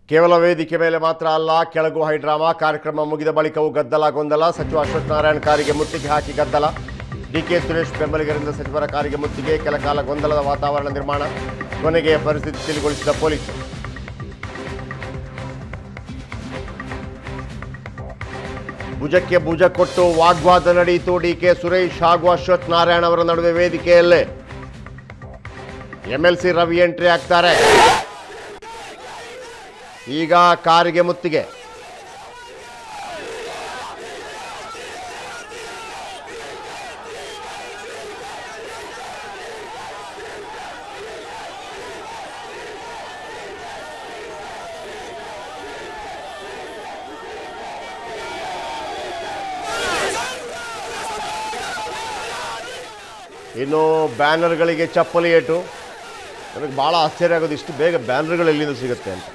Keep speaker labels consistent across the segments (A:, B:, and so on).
A: ಕೇವಲ ವೇದಿಕೆ ಮೇಲೆ ಮಾತ್ರ ಅಲ್ಲ, ಕೆಳಗೂ ಹೈಡ್ರಾಮಾ. ಕಾರ್ಯಕ್ರಮ ಮುಗಿದ ಬಳಿಕವೂ ಗದ್ದಲ ಗೊಂದಲ. ಸಚಿವ ಅಶ್ವಥ್ ನಾರಾಯಣ್ ಕಾರಿಗೆ ಮುತ್ತಿಗೆ ಹಾಕಿ ಗದ್ದಲ. ಡಿಕೆ ಸುರೇಶ್ ಬೆಂಬಲಿಗರಿಂದ ಸಚಿವರ ಕಾರಿಗೆ ಮುತ್ತಿಗೆ. ಕೆಲ ಕಾಲ ಗೊಂದಲದ ವಾತಾವರಣ ನಿರ್ಮಾಣ. ಕೊನೆಗೆ ಪರಿಸ್ಥಿತಿ ತಿಳಿಗೊಳಿಸಿದ ಪೊಲೀಸರು. ಭುಜಕ್ಕೆ ಭುಜ ಕೊಟ್ಟು ವಾಗ್ವಾದ ನಡೆಯಿತು. ಡಿಕೆ ಸುರೇಶ್ ಹಾಗೂ ಅಶ್ವಥ್ ನಾರಾಯಣ್ ಅವರ ನಡುವೆ ವೇದಿಕೆಯಲ್ಲೇ ಎಂಎಲ್ಸಿ ರವಿ ಎಂಟ್ರಿ ಆಗ್ತಾರೆ. ಈಗ ಕಾರಿಗೆ ಮುತ್ತಿಗೆ. ಇನ್ನು ಬ್ಯಾನರ್ಗಳಿಗೆ ಚಪ್ಪಲಿ ಏಟು. ನನಗೆ ಭಾಳ ಆಶ್ಚರ್ಯ ಆಗೋದು, ಇಷ್ಟು ಬೇಗ ಬ್ಯಾನರ್ಗಳು ಎಲ್ಲಿಂದ ಸಿಗುತ್ತೆ ಅಂತ.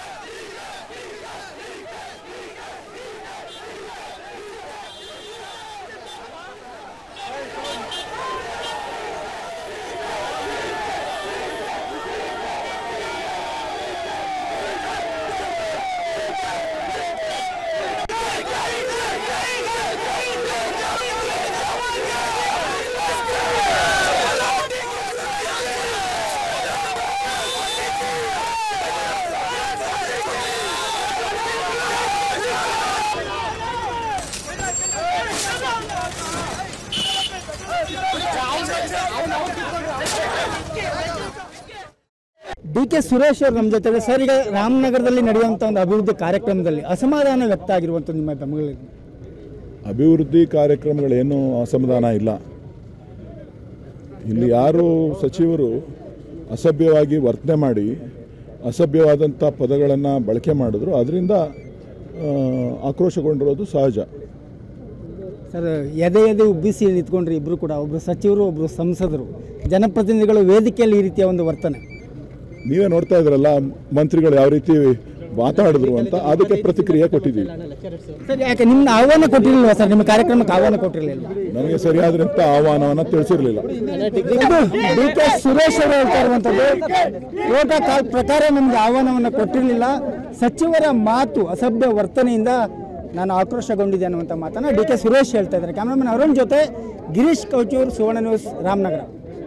B: ಡಿಕೆ ಸುರೇಶ್ ಅವರು ನಮ್ಮ ಜೊತೆ ಸರ್, ಈಗ ರಾಮನಗರದಲ್ಲಿ ನಡೆಯುವಂಥ ಒಂದು ಅಭಿವೃದ್ಧಿ ಕಾರ್ಯಕ್ರಮದಲ್ಲಿ ಅಸಮಾಧಾನ ವ್ಯಕ್ತ ಆಗಿರುವಂಥ ನಿಮ್ಮ ಬೆಂಬಲಿಗರಿಗೆ?
C: ಅಭಿವೃದ್ಧಿ ಕಾರ್ಯಕ್ರಮಗಳೇನು ಅಸಮಾಧಾನ ಇಲ್ಲ. ಇಲ್ಲಿ ಯಾರು ಸಚಿವರು ಅಸಭ್ಯವಾಗಿ ವರ್ತನೆ ಮಾಡಿ ಅಸಭ್ಯವಾದಂಥ ಪದಗಳನ್ನು ಬಳಕೆ ಮಾಡಿದ್ರು, ಅದರಿಂದ ಆಕ್ರೋಶಗೊಂಡಿರೋದು ಸಹಜ.
B: ಸರ್, ಎದೆ ಉಬ್ಬಿಸಿ ನಿಂತ್ಕೊಂಡ್ರಿ ಇಬ್ಬರು ಕೂಡ, ಒಬ್ಬರು ಸಚಿವರು ಒಬ್ಬರು ಸಂಸದರು, ಜನಪ್ರತಿನಿಧಿಗಳು ವೇದಿಕೆಯಲ್ಲಿ ಈ ರೀತಿಯ ಒಂದು ವರ್ತನೆ
C: ನೀವೇ ನೋಡ್ತಾ ಇದ್ರಲ್ಲ, ಮಂತ್ರಿಗಳು ಯಾವ ರೀತಿ ಮಾತಾಡಿದ್ರು ಅಂತ, ಅದಕ್ಕೆ ಪ್ರತಿಕ್ರಿಯೆ ಕೊಟ್ಟಿದ್ದೀವಿ.
B: ಸರ್, ಯಾಕೆ ನಿಮ್ಮ ಆಹ್ವಾನ ಕೊಟ್ಟಿರಲಿಲ್ವಾ ಸರ್? ನಿಮ್ಮ ಕಾರ್ಯಕ್ರಮಕ್ಕೆ ಆಹ್ವಾನ ಕೊಟ್ಟಿರಲಿಲ್ಲ?
C: ನಮಗೆ ಸರಿಯಾದಂಥ ಆಹ್ವಾನವನ್ನು ತಿಳಿಸಿರಲಿಲ್ಲ.
B: ಡಿಕೆ ಸುರೇಶ್ ಅವರು ಹೇಳ್ತಾ ಇರುವಂಥದ್ದು, ಪ್ರೋಟೋಕಾಲ್ ಪ್ರಕಾರ ನಮಗೆ ಆಹ್ವಾನವನ್ನು ಕೊಟ್ಟಿರಲಿಲ್ಲ, ಸಚಿವರ ಮಾತು ಅಸಭ್ಯ ವರ್ತನೆಯಿಂದ ನಾನು ಆಕ್ರೋಶಗೊಂಡಿದ್ದೆ ಅನ್ನುವಂಥ ಮಾತನ್ನು ಡಿಕೆ ಸುರೇಶ್ ಹೇಳ್ತಾ ಇದ್ದಾರೆ. ಕ್ಯಾಮ್ರಾಮನ್ ಅರುಣ್ ಜೊತೆ ಗಿರೀಶ್ ಕೌಚೂರ್, ಸುವರ್ಣ ನ್ಯೂಸ್, ರಾಮನಗರ.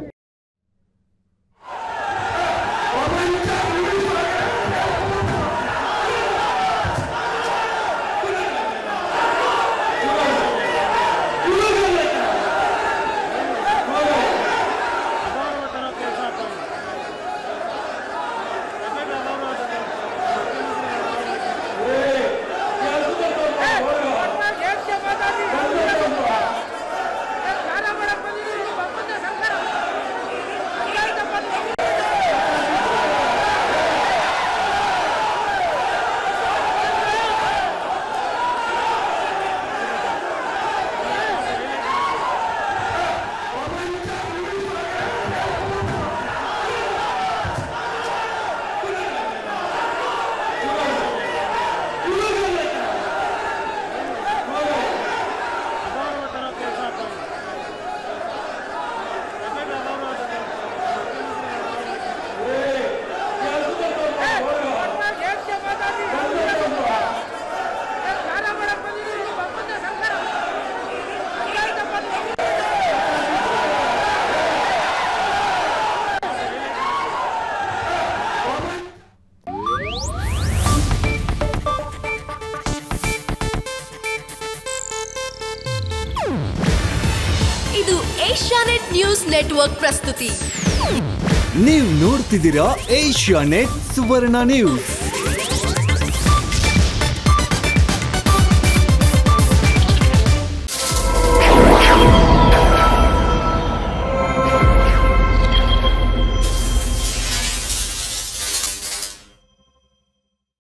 D: ಇದು ಏಷ್ಯಾನೆಟ್ ನ್ಯೂಸ್ ನೆಟ್ವರ್ಕ್ ಪ್ರಸ್ತುತಿ.
E: ನೀವು ನೋಡ್ತಿದ್ದೀರಾ ಏಷ್ಯಾನೆಟ್ ಸುವರ್ಣ ನ್ಯೂಸ್.